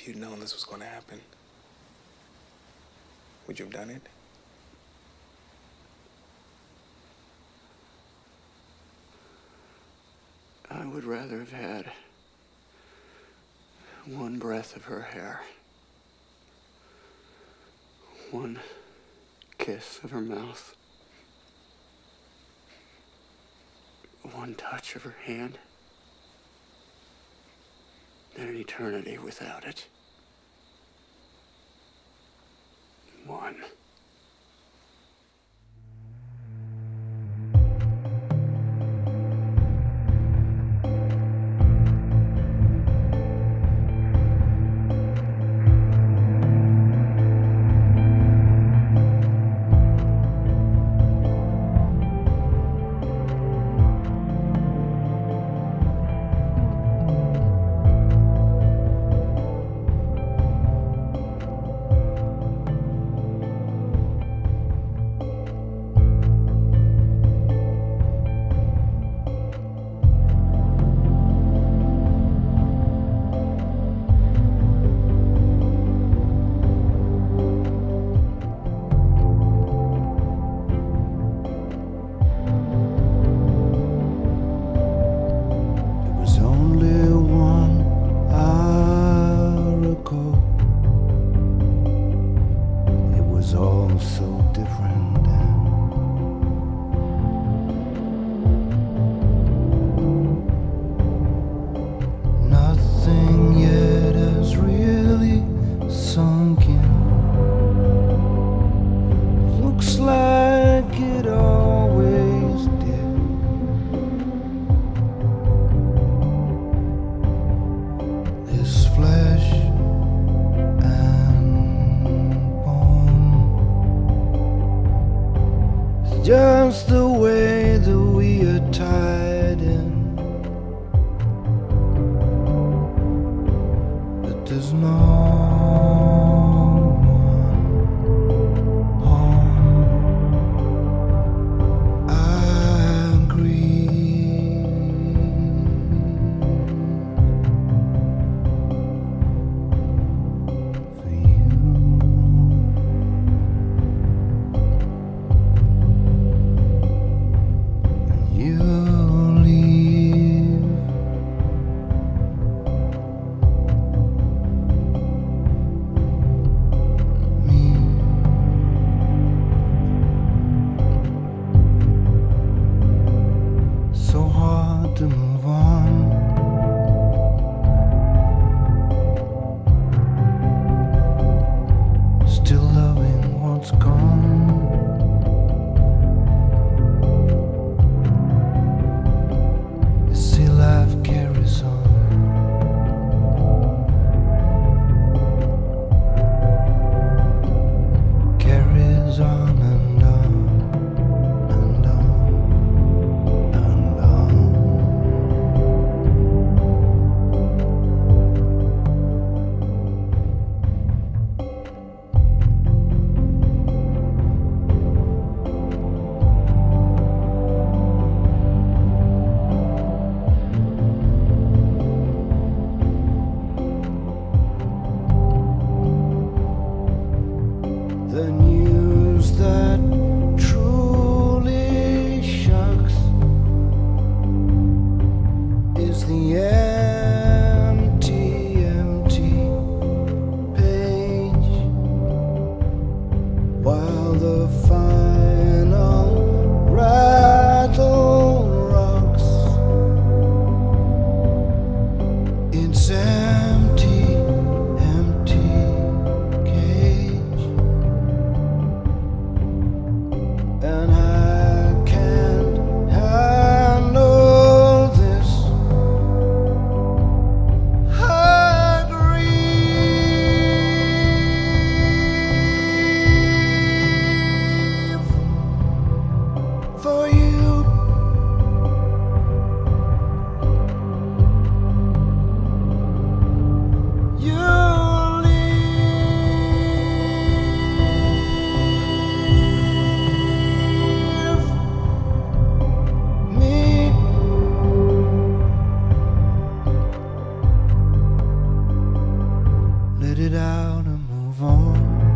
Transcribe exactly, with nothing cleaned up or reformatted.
you'd known this was going to happen, would you have done it? I would rather have had one breath of her hair, one kiss of her mouth, one touch of her hand, than an eternity without it. One. Just the way that we are tied in, but there's no one home. I grieve for you. You leave me. So hard to move on. Still loving what's gone. Life carries on. Carries on and on and on and on. The news that truly shocks is the empty, empty page, while the final rattle rocks. It's empty, empty cage. And I can't handle this. I grieve for you. Let it out and move on.